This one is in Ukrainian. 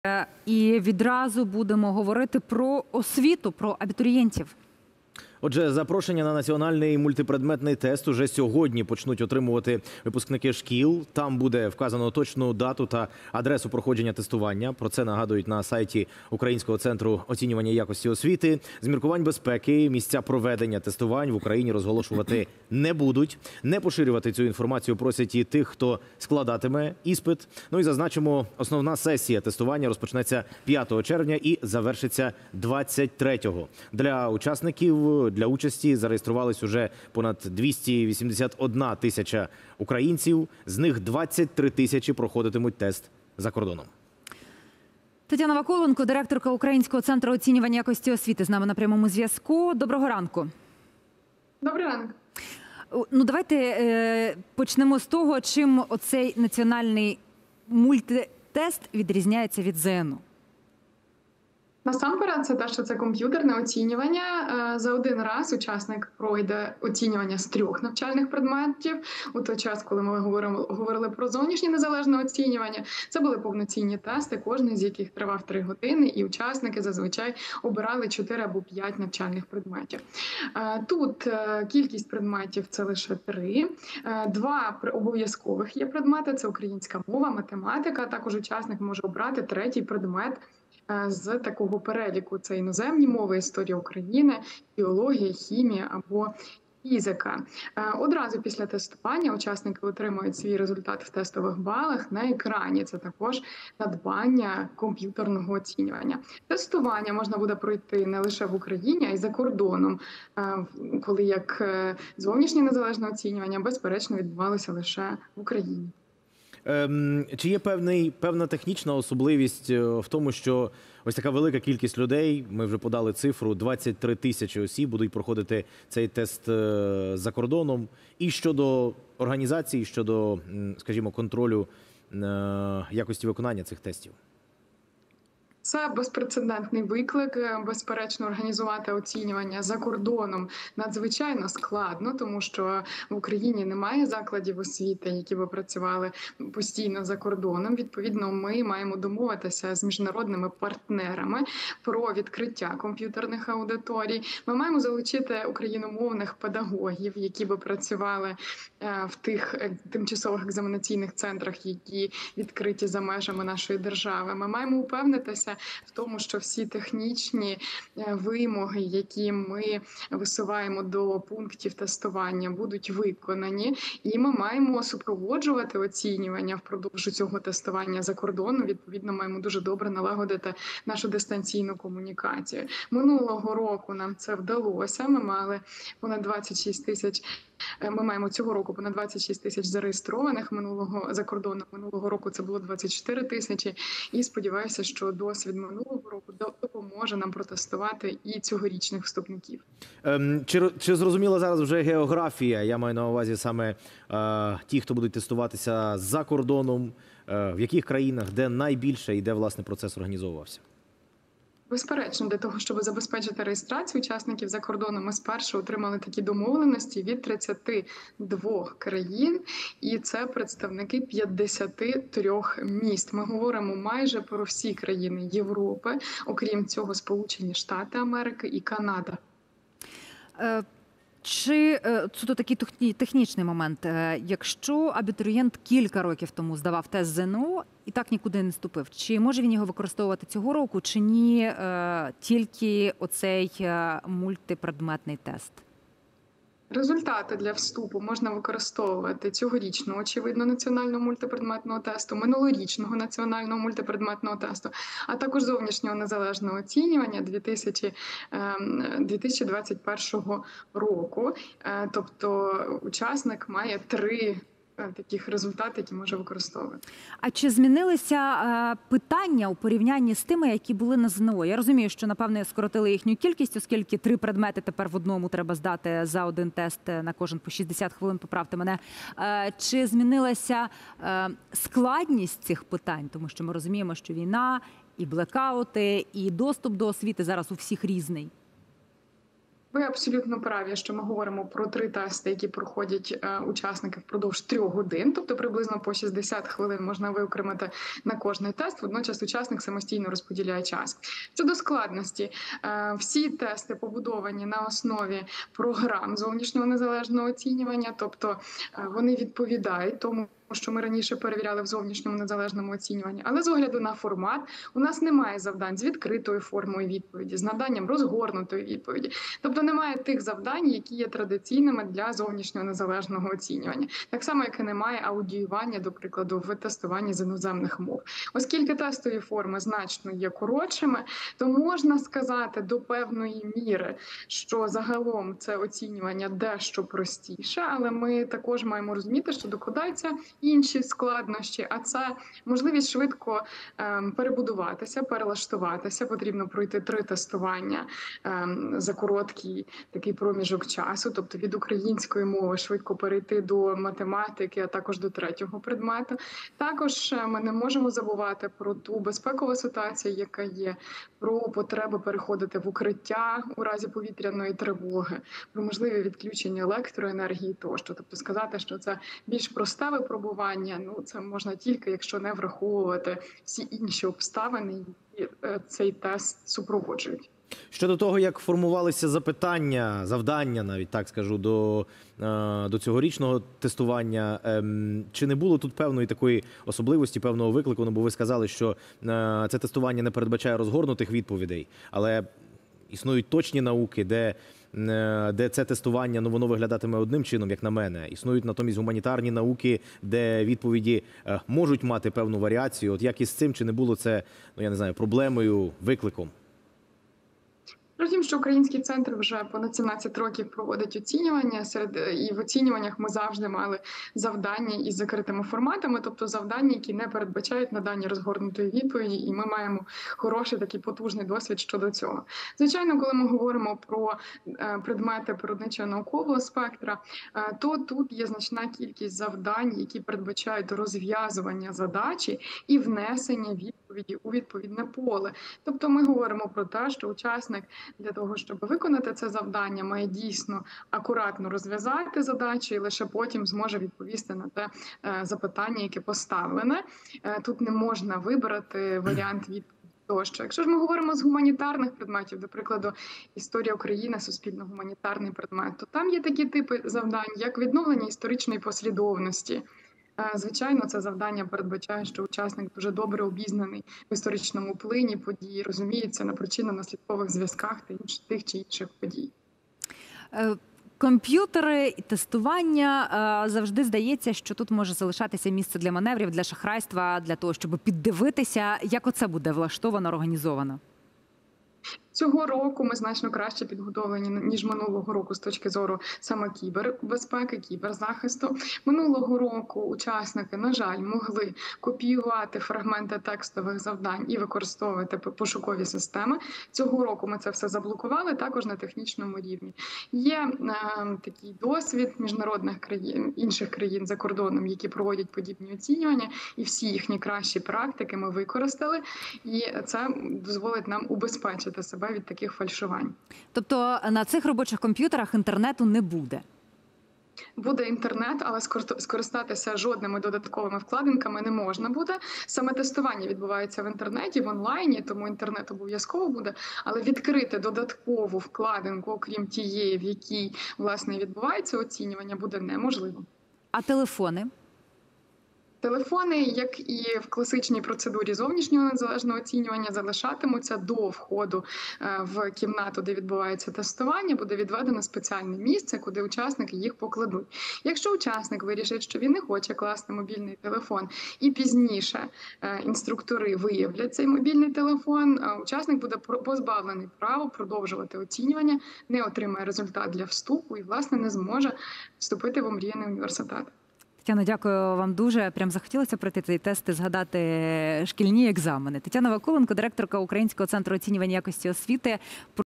І відразу будемо говорити про освіту, про абітурієнтів. Отже, запрошення на національний мультипредметний тест уже сьогодні почнуть отримувати випускники шкіл. Там буде вказано точну дату та адресу проходження тестування. Про це нагадують на сайті Українського центру оцінювання якості освіти. З міркувань безпеки місця проведення тестувань в Україні розголошувати не будуть. Не поширювати цю інформацію просять і тих, хто складатиме іспит. Ну і зазначимо, основна сесія тестування розпочнеться 5 червня і завершиться 23-го. Для учасників для участі зареєструвались уже понад 281 тисяча українців. З них 23 тисячі проходитимуть тест за кордоном. Тетяна Вакуленко, директорка Українського центру оцінювання якості освіти, з нами на прямому зв'язку. Доброго ранку. Добрий ранок. Ну, давайте почнемо з того, чим оцей національний мультитест відрізняється від ЗНО. Насамперед, це те, що це комп'ютерне оцінювання. За один раз учасник пройде оцінювання з 3 навчальних предметів. У той час, коли ми говорили про зовнішнє незалежне оцінювання, це були повноцінні тести, кожен з яких тривав 3 години, і учасники зазвичай обирали 4 або 5 навчальних предметів. Тут кількість предметів – це лише 3. 2 обов'язкових є предмети – це українська мова, математика. Також учасник може обрати 3-й предмет з такого переліку. Це іноземні мови, історія України, біологія, хімія або фізика. Одразу після тестування учасники отримують свій результат в тестових балах на екрані. Це також надбання комп'ютерного оцінювання. Тестування можна буде пройти не лише в Україні, а й за кордоном, коли як зовнішнє незалежне оцінювання, безперечно, відбувалося лише в Україні. Чи є певна технічна особливість в тому, що ось така велика кількість людей, ми вже подали цифру, 23 тисячі осіб будуть проходити цей тест за кордоном, і щодо організації, щодо, скажімо, контролю якості виконання цих тестів? Це безпрецедентний виклик. Безперечно, організувати оцінювання за кордоном надзвичайно складно, тому що в Україні немає закладів освіти, які би працювали постійно за кордоном. Відповідно, ми маємо домовитися з міжнародними партнерами про відкриття комп'ютерних аудиторій. Ми маємо залучити україномовних педагогів, які би працювали в тих тимчасових екзаменаційних центрах, які відкриті за межами нашої держави. Ми маємо упевнитися в тому, що всі технічні вимоги, які ми висуваємо до пунктів тестування, будуть виконані. І ми маємо супроводжувати оцінювання впродовж цього тестування за кордоном. Відповідно, маємо дуже добре налагодити нашу дистанційну комунікацію. Минулого року нам це вдалося. Ми мали понад 26 тисяч. Ми маємо цього року понад 26 тисяч зареєстрованих за кордоном. Минулого року це було 24 тисячі. І сподіваюся, що досвід минулого року допоможе нам протестувати і цьогорічних вступників. Чи зрозуміла зараз вже географія? Я маю на увазі саме ті, хто будуть тестуватися за кордоном, в яких країнах, де найбільше і де, власне, процес організовувався? Безперечно, для того, щоб забезпечити реєстрацію учасників за кордоном, ми спершу отримали такі домовленості від 32 країн, і це представники 53 міст. Ми говоримо майже про всі країни Європи, окрім цього Сполучені Штати Америки і Канада. Чи це такий технічний момент? Якщо абітурієнт кілька років тому здавав тест ЗНО і так нікуди не вступив, чи може він його використовувати цього року, чи ні, тільки оцей мультипредметний тест? Результати для вступу можна використовувати цьогорічного, очевидно, національного мультипредметного тесту, минулорічного національного мультипредметного тесту, а також зовнішнього незалежного оцінювання 2021 року. Тобто учасник має 3 таких результатів, які може використовувати. А чи змінилися питання у порівнянні з тими, які були на ЗНО? Я розумію, що, напевне, скоротили їхню кількість, оскільки 3 предмети тепер в одному треба здати за один тест на кожен по 60 хвилин, поправте мене. Чи змінилася складність цих питань? Тому що ми розуміємо, що війна, і блекаути, і доступ до освіти зараз у всіх різний. Ви абсолютно праві, що ми говоримо про 3 тести, які проходять учасники впродовж 3 годин, тобто приблизно по 60 хвилин можна виокремити на кожний тест. Водночас учасник самостійно розподіляє час. Щодо складності, всі тести побудовані на основі програм зовнішнього незалежного оцінювання, тобто вони відповідають тому, що ми раніше перевіряли в зовнішньому незалежному оцінюванні. Але з огляду на формат у нас немає завдань з відкритою формою відповіді, з наданням розгорнутої відповіді. Тобто немає тих завдань, які є традиційними для зовнішнього незалежного оцінювання. Так само, як і немає аудіювання, до прикладу, в тестуванні з іноземних мов. Оскільки тестові форми значно є коротшими, то можна сказати до певної міри, що загалом це оцінювання дещо простіше, але ми також маємо розуміти, що докладаються інші складнощі, а це можливість швидко перебудуватися, перелаштуватися. Потрібно пройти 3 тестування за короткий такий проміжок часу, тобто від української мови швидко перейти до математики, а також до 3-го предмету. Також ми не можемо забувати про ту безпекову ситуацію, яка є, про потребу переходити в укриття у разі повітряної тривоги, про можливі відключення електроенергії тощо. Тобто сказати, що це більш просте випробування, це можна тільки, якщо не враховувати всі інші обставини, які цей тест супроводжують. Щодо того, як формувалися запитання, завдання, навіть так скажу, до цьогорічного тестування, чи не було тут певної такої особливості, певного виклику? Ну, бо ви сказали, що це тестування не передбачає розгорнутих відповідей, але існують точні науки, де це тестування, воно виглядатиме одним чином, як на мене. Існують натомість гуманітарні науки, де відповіді можуть мати певну варіацію. От як із цим, чи не було це, я не знаю, проблемою, викликом? Втім, що Український центр вже понад 17 років проводить оцінювання. І в оцінюваннях ми завжди мали завдання із закритими форматами, тобто завдання, які не передбачають надання розгорнутої відповіді, і ми маємо хороший такий потужний досвід щодо цього. Звичайно, коли ми говоримо про предмети природничого наукового спектра, то тут є значна кількість завдань, які передбачають розв'язування задачі і внесення відповіді у відповідне поле. Тобто ми говоримо про те, що учасник для того, щоб виконати це завдання, має дійсно акуратно розв'язати задачу і лише потім зможе відповісти на те запитання, яке поставлене. Тут не можна вибрати варіант відповіді тощо. Якщо ж ми говоримо з гуманітарних предметів, до прикладу, історія України, суспільно-гуманітарний предмет, то там є такі типи завдань, як відновлення історичної послідовності. Звичайно, це завдання передбачає, що учасник дуже добре обізнаний в історичному плині подій, розуміється на причинно-наслідкових зв'язках та тих чи інших подій. Комп'ютери і тестування завжди здається, що тут може залишатися місце для маневрів, для шахрайства, для того, щоб піддивитися, як оце буде влаштовано, організовано. Цього року ми значно краще підготовлені, ніж минулого року з точки зору саме кібербезпеки, кіберзахисту. Минулого року учасники, на жаль, могли копіювати фрагменти текстових завдань і використовувати пошукові системи. Цього року ми це все заблокували, також на технічному рівні. Є такий досвід міжнародних країн, інших країн за кордоном, які проводять подібні оцінювання, і всі їхні кращі практики ми використали, і це дозволить нам убезпечити себе від таких фальшувань. Тобто на цих робочих комп'ютерах інтернету не буде? Буде інтернет, але скористатися жодними додатковими вкладинками не можна буде. Саме тестування відбувається в інтернеті, в онлайні, тому інтернет обов'язково буде, але відкрити додаткову вкладинку, окрім тієї, в якій, власне, відбувається оцінювання, буде неможливо. А телефони? Телефони, як і в класичній процедурі зовнішнього незалежного оцінювання, залишатимуться до входу в кімнату, де відбувається тестування, буде відведено спеціальне місце, куди учасники їх покладуть. Якщо учасник вирішить, що він не хоче класти мобільний телефон, і пізніше інструктори виявлять цей мобільний телефон, учасник буде позбавлений права продовжувати оцінювання, не отримає результат для вступу і, власне, не зможе вступити в омріяний університет. Тетяно, дякую вам дуже. Прям захотілося пройти цей тест і згадати шкільні екзамени. Тетяна Вакуленко, директорка Українського центру оцінювання якості освіти.